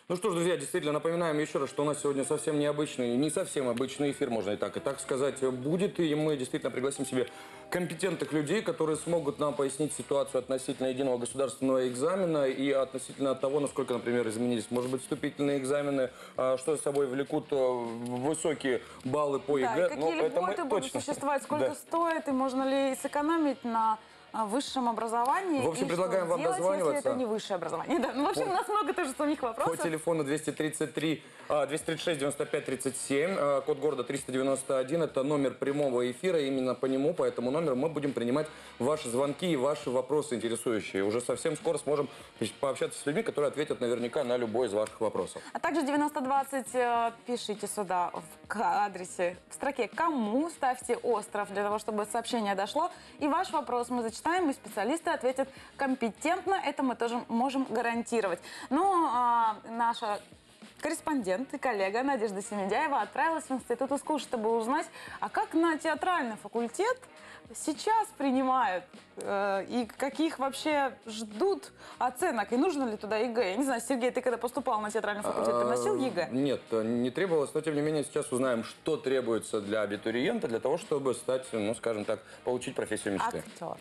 Ну что ж, друзья, действительно, напоминаем еще раз, что у нас сегодня совсем необычный, не совсем обычный эфир, можно и так сказать, будет. И мы действительно пригласим себе компетентных людей, которые смогут нам пояснить ситуацию относительно единого государственного экзамена и относительно того, насколько, например, изменились, может быть, вступительные экзамены, что с собой влекут высокие баллы по ЕГЭ. Да, и какие льготы будут существовать, сколько стоит, и можно ли сэкономить на высшем образовании. В общем, предлагаем вам дозваниваться. Если это не высшее образование. Да. Ну, в общем, у нас много тоже самих вопросов. По телефону 236-95-37, код города 391. Это номер прямого эфира. Именно по нему, по этому номеру мы будем принимать ваши звонки и ваши вопросы интересующие. Уже совсем скоро сможем пообщаться с людьми, которые ответят наверняка на любой из ваших вопросов. А также 9020 пишите сюда в адресе, в строке «Кому?» ставьте «Остров» для того, чтобы сообщение дошло. И ваш вопрос мы зачитаем, и специалисты ответят компетентно. Это мы тоже можем гарантировать. Но наша корреспондент и коллега Надежда Семендяева отправилась в Институт искусств, чтобы узнать, а как на театральный факультет сейчас принимают и каких вообще ждут оценок, и нужно ли туда ЕГЭ. Я не знаю, Сергей, ты когда поступал на театральный факультет, приносил ЕГЭ? Нет, не требовалось, но тем не менее сейчас узнаем, что требуется для абитуриента, для того, чтобы стать, ну скажем так, получить профессию мечты. Актера.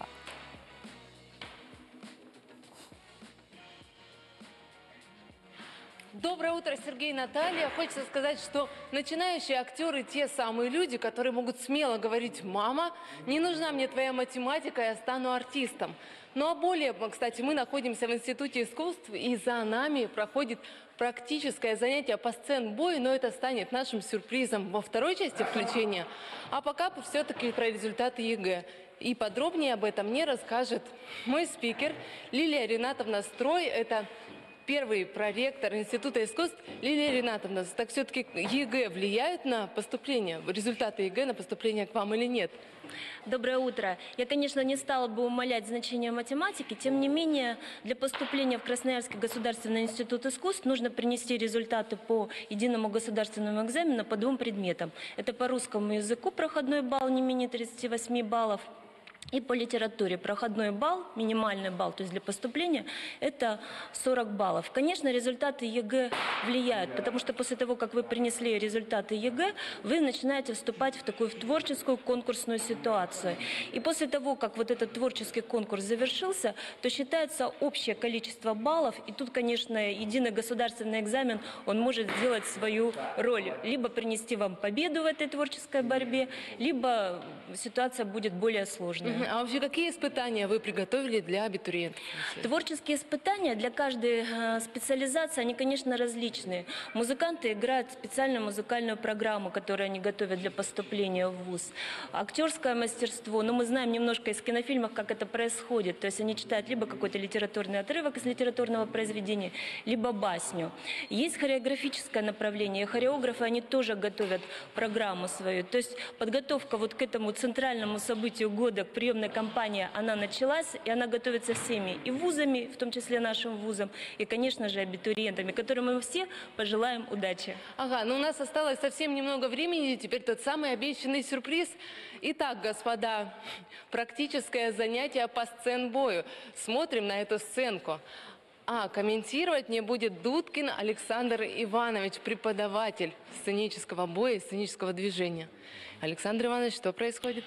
Доброе утро, Сергей и Наталья. Хочется сказать, что начинающие актеры те самые люди, которые могут смело говорить: «Мама, не нужна мне твоя математика, я стану артистом». Ну а более, кстати, мы находимся в Институте искусств, и за нами проходит практическое занятие по сцен-бою, но это станет нашим сюрпризом во второй части включения. А пока все-таки про результаты ЕГЭ. И подробнее об этом мне расскажет мой спикер Лилия Ринатовна Строй. Это первый проректор Института искусств. Лилия Ринатовна, так все-таки ЕГЭ влияет на поступление, результаты ЕГЭ на поступление к вам или нет? Доброе утро. Я, конечно, не стала бы умалять значение математики, тем не менее, для поступления в Красноярский государственный институт искусств нужно принести результаты по единому государственному экзамену по 2 предметам. Это по русскому языку проходной балл не менее 38 баллов. И по литературе проходной балл, минимальный балл, то есть для поступления, это 40 баллов. Конечно, результаты ЕГЭ влияют, потому что после того, как вы принесли результаты ЕГЭ, вы начинаете вступать в такую творческую конкурсную ситуацию. И после того, как вот этот творческий конкурс завершился, то считается общее количество баллов. И тут, конечно, единый государственный экзамен, он может сделать свою роль. Либо принести вам победу в этой творческой борьбе, либо ситуация будет более сложной. А вообще какие испытания вы приготовили для абитуриентов? Творческие испытания для каждой специализации, они, конечно, различные. Музыканты играют специальную музыкальную программу, которую они готовят для поступления в вуз. Актерское мастерство, но мы знаем немножко из кинофильмов, как это происходит. То есть они читают либо какой-то литературный отрывок из литературного произведения, либо басню. Есть хореографическое направление, и хореографы, они тоже готовят программу свою. То есть подготовка вот к этому центральному событию года, к приемная кампания, она началась, и она готовится всеми, и вузами, в том числе нашим вузом, и, конечно же, абитуриентами, которым мы все пожелаем удачи. Ага, ну у нас осталось совсем немного времени, теперь тот самый обещанный сюрприз. Итак, господа, практическое занятие по сцен-бою. Смотрим на эту сценку. Комментировать мне будет Дудкин Александр Иванович, преподаватель сценического боя, сценического движения. Александр Иванович, что происходит?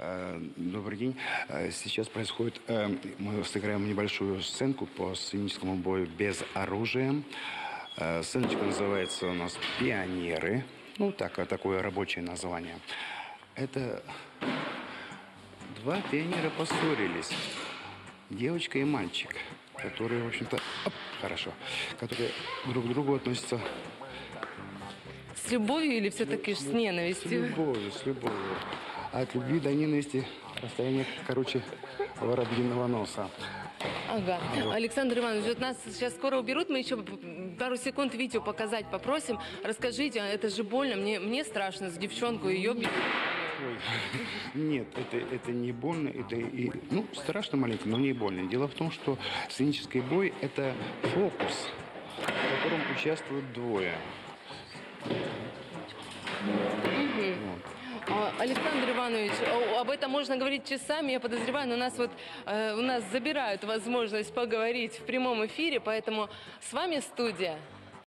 Добрый день. Сейчас происходит, мы сыграем небольшую сценку по сценическому бою без оружия. Сценочка называется у нас «Пионеры». Ну, такое рабочее название. Это 2 пионера поссорились. Девочка и мальчик, которые, в общем-то, которые друг к другу относятся... С любовью или все-таки с ненавистью? С любовью. От любви до ненависти расстояние, воробьиного носа. Ага. Александр Иванович, вот нас сейчас скоро уберут, мы еще пару секунд видео показать попросим. Расскажите, это же больно, мне страшно, за девчонку ее бить. Нет, это не больно, страшно маленько, но не больно. Дело в том, что сценический бой – это фокус, в котором участвуют 2. Александр Иванович, об этом можно говорить часами, я подозреваю, но у нас забирают возможность поговорить в прямом эфире, поэтому с вами студия.